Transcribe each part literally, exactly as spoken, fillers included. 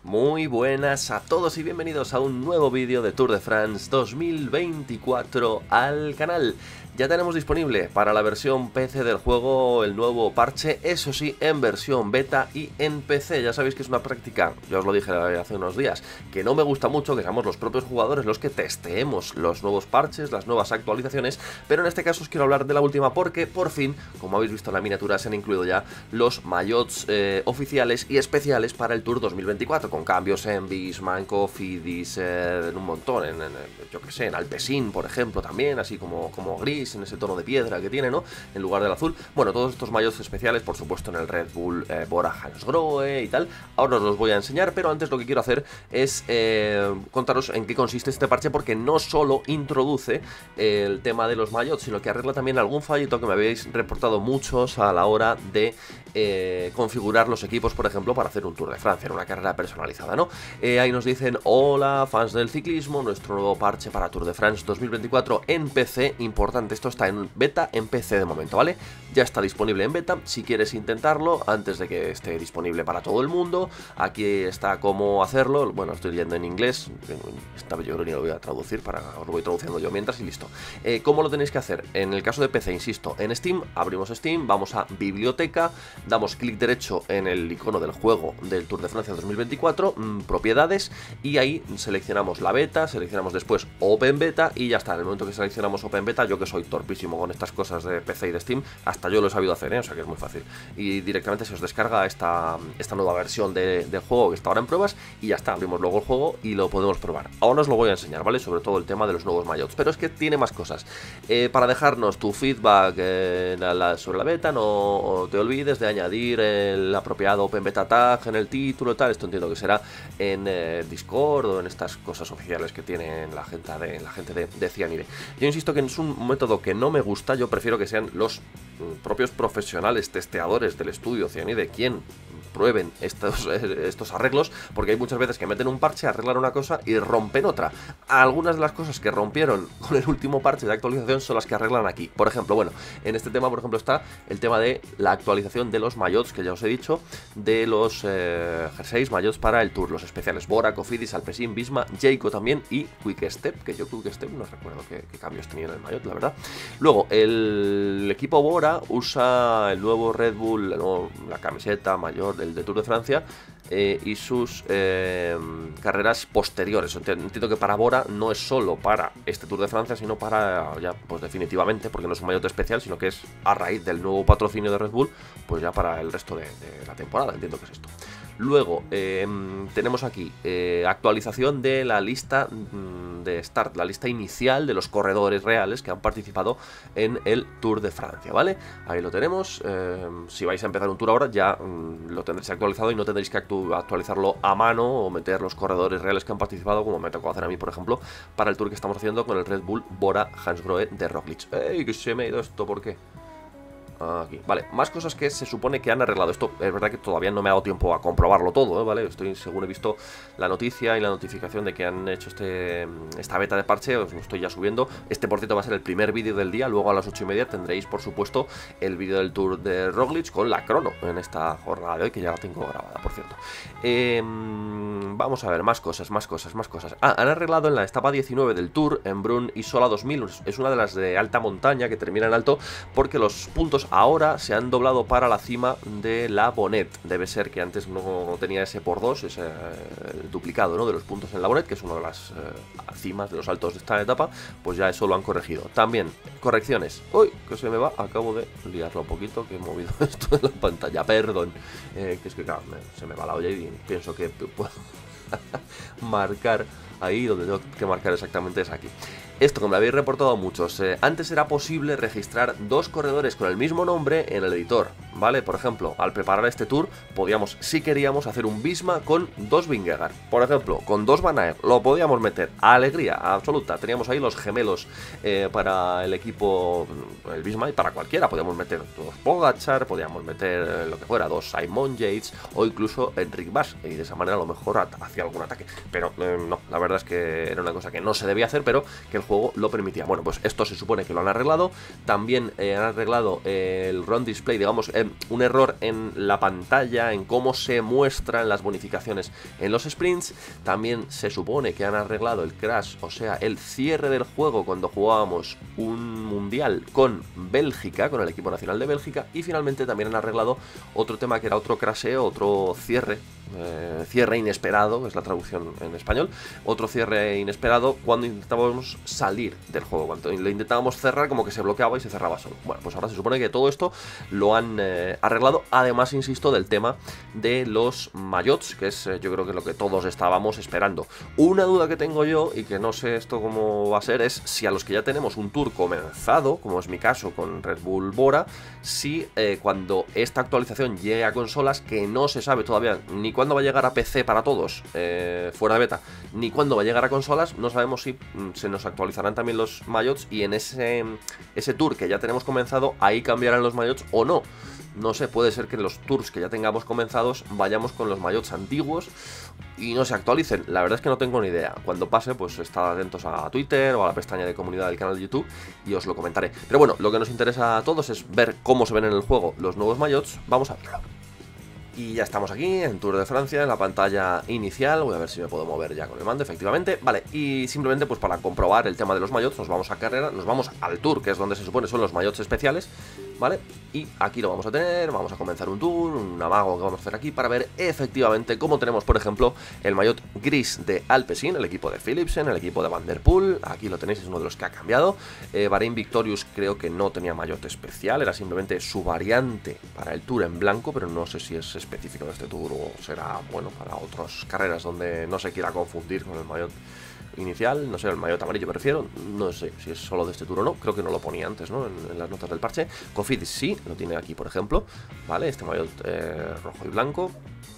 Muy buenas a todos y bienvenidos a un nuevo vídeo de Tour de France dos mil veinticuatro al canal. Ya tenemos disponible para la versión P C del juego el nuevo parche, eso sí, en versión beta y en P C. Ya sabéis que es una práctica, ya os lo dije hace unos días, que no me gusta mucho que seamos los propios jugadores los que testeemos los nuevos parches, las nuevas actualizaciones, pero en este caso os quiero hablar de la última porque por fin, como habéis visto en la miniatura, se han incluido ya los maillots eh, oficiales y especiales para el Tour dos mil veinticuatro, con cambios en Visma, en Cofidis, eh, en un montón, en, en, yo que sé, en Alpecin, por ejemplo, también, así como, como gris, en ese tono de piedra que tiene, ¿no? En lugar del azul. Bueno, todos estos maillots especiales, por supuesto, en el Red Bull eh, Bora Hansgrohe y tal. Ahora os los voy a enseñar, pero antes lo que quiero hacer es eh, contaros en qué consiste este parche, porque no solo introduce eh, el tema de los maillots, sino que arregla también algún fallito que me habéis reportado muchos a la hora de eh, configurar los equipos, por ejemplo, para hacer un Tour de Francia, en una carrera personalizada, ¿no? Eh, ahí nos dicen: hola, fans del ciclismo, nuestro nuevo parche para Tour de France dos mil veinticuatro en P C, importante, esto está en beta en P C de momento, ¿vale? Ya está disponible en beta, si quieres intentarlo antes de que esté disponible para todo el mundo, aquí está cómo hacerlo. Bueno, estoy leyendo en inglés, esta yo creo que lo voy a traducir, para, os lo voy traduciendo yo mientras y listo. Eh, ¿Cómo lo tenéis que hacer? En el caso de P C, insisto, en Steam, abrimos Steam, vamos a biblioteca, damos clic derecho en el icono del juego del Tour de Francia dos mil veinticuatro, mmm, propiedades, y ahí seleccionamos la beta, seleccionamos después Open Beta y ya está. En el momento que seleccionamos Open Beta, yo que soy torpísimo con estas cosas de P C y de Steam, hasta yo lo he sabido hacer, ¿eh? O sea que es muy fácil. Y directamente se os descarga esta, esta nueva versión de, del juego que está ahora en pruebas y ya está, abrimos luego el juego y lo podemos probar. Ahora os lo voy a enseñar, ¿vale? Sobre todo el tema de los nuevos maillots, pero es que tiene más cosas. Eh, para dejarnos tu feedback eh, la, la, sobre la beta, no te olvides de añadir el apropiado Open Beta Tag en el título y tal. Esto entiendo que será en eh, Discord o en estas cosas oficiales que tienen la gente de, la gente de, de Cyanide. Yo insisto que es un método que no me gusta, yo prefiero que sean los propios profesionales testeadores del estudio Cyanide quien prueben estos, estos arreglos, porque hay muchas veces que meten un parche, arreglan una cosa y rompen otra. Algunas de las cosas que rompieron con el último parche de actualización son las que arreglan aquí. Por ejemplo, bueno, en este tema, por ejemplo, está el tema de la actualización de los maillots, que ya os he dicho, de los eh, jerseys, maillots para el Tour, los especiales Bora, Cofidis, Alpecin, Visma, Jayco también y Quick Step, que yo Quick Step no recuerdo qué, qué cambios tenía en el maillot, la verdad. Luego, el equipo Bora usa el nuevo Red Bull, el nuevo, la camiseta mayor del de Tour de Francia eh, y sus eh, carreras posteriores. Entiendo que para Bora no es solo para este Tour de Francia, sino para ya, pues definitivamente, porque no es un maillot especial, sino que es a raíz del nuevo patrocinio de Red Bull, pues ya para el resto de, de la temporada, entiendo que es esto. Luego eh, tenemos aquí eh, actualización de la lista de start, la lista inicial de los corredores reales que han participado en el Tour de Francia, ¿vale? Ahí lo tenemos. Eh, si vais a empezar un tour ahora ya mm, lo tendréis actualizado y no tendréis que actu actualizarlo a mano o meter los corredores reales que han participado, como me tocó hacer a mí, por ejemplo, para el tour que estamos haciendo con el Red Bull Bora Hansgrohe de Roglic. ¡Ey, que se me ha ido esto! ¿Por qué? Aquí, vale, más cosas que se supone que han arreglado. Esto es verdad que todavía no me ha dado tiempo a comprobarlo todo, ¿eh? ¿Vale? Estoy, según he visto la noticia y la notificación de que han hecho este esta beta de parche, os lo estoy ya subiendo. Este, por cierto, va a ser el primer vídeo del día. Luego a las ocho y media tendréis, por supuesto, el vídeo del Tour de Roglic con la crono en esta jornada de hoy, que ya la tengo grabada, por cierto. Eh, vamos a ver, más cosas, más cosas, más cosas. Ah, han arreglado en la etapa diecinueve del Tour, en Brun y Sola dos mil. Es una de las de alta montaña que termina en alto, porque los puntos ahora se han doblado para la cima de la Bonnet. Debe ser que antes no tenía ese por dos, ese eh, duplicado, ¿no?, de los puntos en la Bonnet, que es una de las eh, cimas de los altos de esta etapa. Pues ya eso lo han corregido. También, correcciones. Uy, que se me va, acabo de liarlo un poquito, que he movido esto en la pantalla, perdón. Eh, que es que claro, me, se me va la olla y pienso que puedo marcar ahí donde tengo que marcar exactamente es aquí. Esto, como me habéis reportado muchos, eh, antes era posible registrar dos corredores con el mismo nombre en el editor, ¿vale? Por ejemplo, al preparar este tour, podíamos, si queríamos, hacer un Visma con dos Vingegaard. Por ejemplo, con dos Van Aert, lo podíamos meter. A alegría absoluta. Teníamos ahí los gemelos eh, para el equipo, el Visma, y para cualquiera. Podíamos meter dos Pogacar, podíamos meter eh, lo que fuera, dos Simon Yates o incluso Enric Mas, y de esa manera a lo mejor hacía algún ataque. Pero eh, no, la verdad es que era una cosa que no se debía hacer, pero que el juego juego lo permitía. Bueno, pues esto se supone que lo han arreglado. También eh, han arreglado eh, el run display, digamos, eh, un error en la pantalla, en cómo se muestran las bonificaciones en los sprints. También se supone que han arreglado el crash, o sea, el cierre del juego cuando jugábamos un mundial con Bélgica, con el equipo nacional de Bélgica. Y finalmente también han arreglado otro tema que era otro crasheo, otro cierre. Eh, cierre inesperado, es la traducción en español. Otro cierre inesperado cuando intentábamos salir del juego, cuando le intentábamos cerrar, como que se bloqueaba y se cerraba solo. Bueno, pues ahora se supone que todo esto lo han eh, arreglado. Además, insisto, del tema de los maillots, que es eh, yo creo que es lo que todos estábamos esperando. Una duda que tengo yo, y que no sé esto cómo va a ser, es si a los que ya tenemos un tour comenzado, como es mi caso con Red Bull Bora, si eh, cuando esta actualización llegue a consolas, que no se sabe todavía ni cuándo cuándo va a llegar a P C para todos, eh, fuera de beta, ni cuándo va a llegar a consolas, no sabemos si mm, se nos actualizarán también los maillots, y en ese, ese tour que ya tenemos comenzado, ahí cambiarán los maillots o no. No sé, puede ser que en los tours que ya tengamos comenzados vayamos con los maillots antiguos y no se actualicen. La verdad es que no tengo ni idea. Cuando pase, pues estad atentos a Twitter o a la pestaña de comunidad del canal de YouTube y os lo comentaré. Pero bueno, lo que nos interesa a todos es ver cómo se ven en el juego los nuevos maillots. Vamos a verlo. Y ya estamos aquí en Tour de Francia, en la pantalla inicial. Voy a ver si me puedo mover ya con el mando, efectivamente. Vale, y simplemente pues para comprobar el tema de los maillots, nos vamos a carrera, nos vamos al Tour, que es donde se supone son los maillots especiales, ¿vale? Y aquí lo vamos a tener, vamos a comenzar un tour, un amago que vamos a hacer aquí para ver efectivamente cómo tenemos, por ejemplo, el maillot gris de Alpecin, el equipo de Philipsen, el equipo de Van der Poel. Aquí lo tenéis, es uno de los que ha cambiado. eh, Bahrain Victorious creo que no tenía maillot especial, era simplemente su variante para el Tour en blanco, pero no sé si es específico de este Tour o será, bueno, para otras carreras donde no se quiera confundir con el maillot inicial, no sé, el maillot amarillo me refiero. No sé si es solo de este Tour o no, creo que no lo ponía antes, ¿no? En, en las notas del parche. Cofidis sí, lo tiene aquí, por ejemplo, ¿vale? Este maillot eh, rojo y blanco.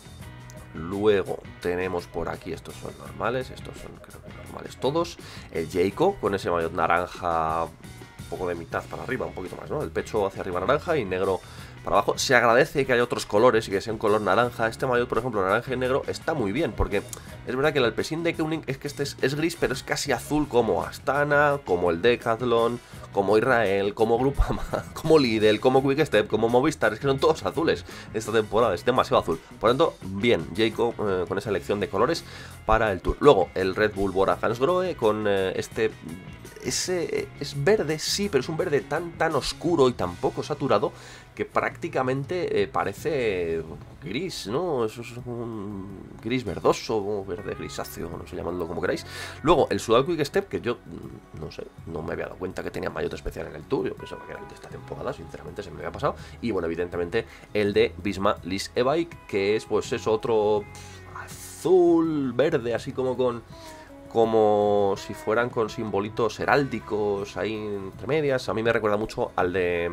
Luego tenemos por aquí, estos son normales, estos son creo que normales todos. El Jayco con ese maillot naranja, un poco de mitad para arriba, un poquito más, ¿no? El pecho hacia arriba naranja y negro para abajo. Se agradece que haya otros colores y que sea un color naranja. Este maillot, por ejemplo, naranja y negro, está muy bien, porque es verdad que el Alpecin de Keuning es que este es, es gris, pero es casi azul, como Astana, como el Decathlon, como Israel, como Groupama, como Lidl, como Quickstep, como Movistar. Es que son todos azules esta temporada, es demasiado azul. Por lo tanto, bien, Jayco eh, con esa elección de colores para el Tour. Luego, el Red Bull Bora Hansgrohe con eh, este... Ese es verde, sí, pero es un verde tan tan oscuro y tan poco saturado que prácticamente eh, parece gris, ¿no? Eso es un gris verdoso, verde grisáceo, no sé, llamadlo como queráis. Luego, el Sudal Quickstep, que yo, no sé, no me había dado cuenta que tenía maillot especial en el Tour. Yo pensaba que era el de esta temporada, sinceramente se me había pasado. Y bueno, evidentemente, el de Visma Lease E-Bike, que es, pues, es otro azul, verde, así como con... como si fueran con simbolitos heráldicos ahí entre medias. A mí me recuerda mucho al de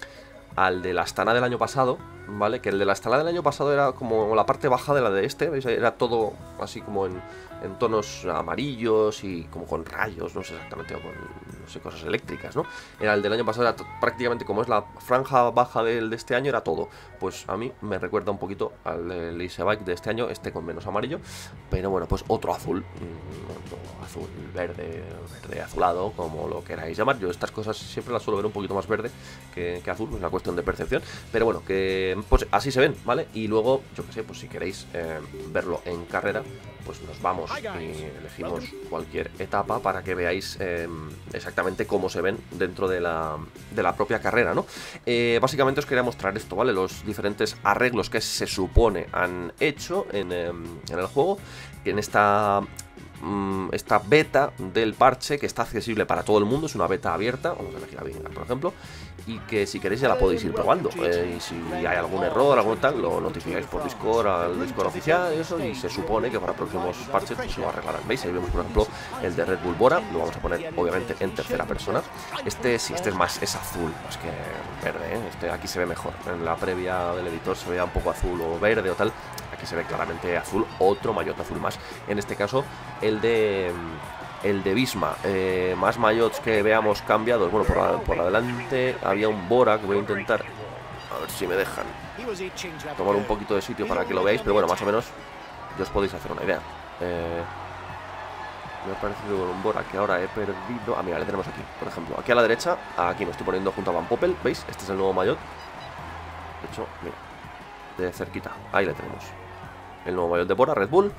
al de la Astana del año pasado, ¿vale? Que el de la Astana del año pasado era como la parte baja de la de este, ¿veis? Era todo así como en, en tonos amarillos y como con rayos, no sé exactamente, o con, no sé, cosas eléctricas, ¿no? Era el del año pasado, era prácticamente como es la franja baja del de este año, era todo. Pues a mí me recuerda un poquito al Lease Bike de este año, este con menos amarillo, pero bueno, pues otro azul, otro azul, verde, verde azulado, como lo queráis llamar. Yo estas cosas siempre las suelo ver un poquito más verde que, que azul, es una cuestión de percepción, pero bueno, que pues así se ven, ¿vale? Y luego, yo que sé, pues si queréis eh, verlo en carrera, pues nos vamos y elegimos cualquier etapa para que veáis eh, exactamente cómo se ven dentro de la, de la propia carrera, ¿no? Eh, básicamente os quería mostrar esto, ¿vale? Los diferentes arreglos que se supone han hecho en, eh, en el juego, en esta... esta beta del parche, que está accesible para todo el mundo, es una beta abierta, vamos a elegir a Vingegaard, por ejemplo, y que si queréis ya la podéis ir probando, eh, y si hay algún error, algún tal, lo notificáis por Discord, al Discord oficial y eso, y se supone que para próximos parches pues lo arreglarán. ¿Veis? Ahí vemos, por ejemplo, el de Red Bull Bora, lo vamos a poner obviamente en tercera persona. Este sí, este es más, es azul, más que verde, ¿eh? Este aquí se ve mejor, en la previa del editor se veía un poco azul o verde o tal. Aquí se ve claramente azul, otro maillot azul más. En este caso, el de el de Visma. Eh, más maillots que veamos cambiados. Bueno, por, por adelante había un Bora que voy a intentar, a ver si me dejan tomar un poquito de sitio para que lo veáis. Pero bueno, más o menos ya os podéis hacer una idea. Eh, Me ha parecido con un Bora que ahora he perdido. Ah, mira, le tenemos aquí, por ejemplo. Aquí a la derecha, aquí me estoy poniendo junto a Van Poppel. ¿Veis? Este es el nuevo maillot. De hecho, mira, de cerquita. Ahí le tenemos. El nuevo maillot de Bora, Red Bull.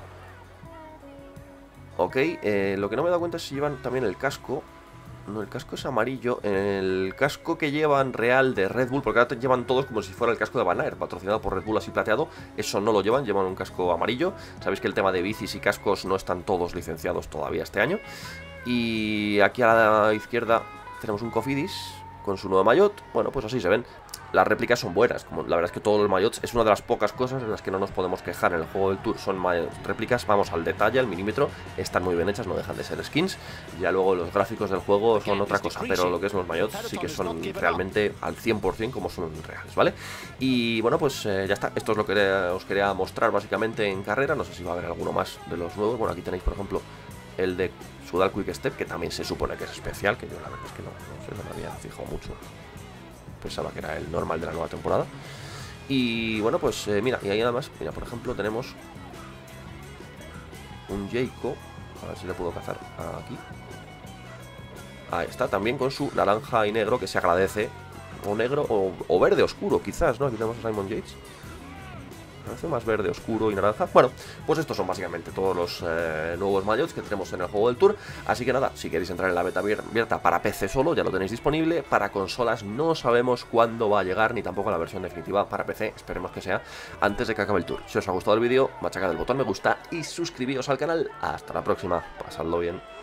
Ok, eh, lo que no me he dado cuenta es si llevan también el casco. No, el casco es amarillo. El casco que llevan real de Red Bull, porque ahora te llevan todos como si fuera el casco de Van Aert, patrocinado por Red Bull así plateado. Eso no lo llevan, llevan un casco amarillo. Sabéis que el tema de bicis y cascos no están todos licenciados todavía este año. Y aquí a la izquierda tenemos un Cofidis con su nuevo maillot. Bueno, pues así se ven. Las réplicas son buenas, como la verdad es que todos los maillots es una de las pocas cosas en las que no nos podemos quejar en el juego del Tour. Son réplicas, vamos al detalle, al milímetro, están muy bien hechas, no dejan de ser skins. Ya luego los gráficos del juego son otra cosa, pero lo que es los maillots sí que son realmente al cien por cien como son reales, ¿vale? Y bueno, pues eh, ya está, esto es lo que os quería mostrar básicamente en carrera. No sé si va a haber alguno más de los nuevos. Bueno, aquí tenéis por ejemplo el de Soudal Quick Step, que también se supone que es especial, que yo la verdad es que no, no sé, no me había fijado mucho. Pensaba que era el normal de la nueva temporada. Y bueno, pues eh, mira, y ahí además, mira, por ejemplo, tenemos un Jayco. A ver si le puedo cazar aquí. Ahí está, también con su naranja y negro, que se agradece. O negro, o, o verde oscuro, quizás, ¿no? Aquí tenemos a Simon Yates. Parece más verde oscuro y naranja. Bueno, pues estos son básicamente todos los eh, nuevos maillots que tenemos en el juego del Tour. Así que nada, si queréis entrar en la beta abierta para P C solo, ya lo tenéis disponible. Para consolas no sabemos cuándo va a llegar, ni tampoco la versión definitiva para P C. Esperemos que sea antes de que acabe el Tour. Si os ha gustado el vídeo, machacad el botón me gusta y suscribíos al canal. Hasta la próxima, pasadlo bien.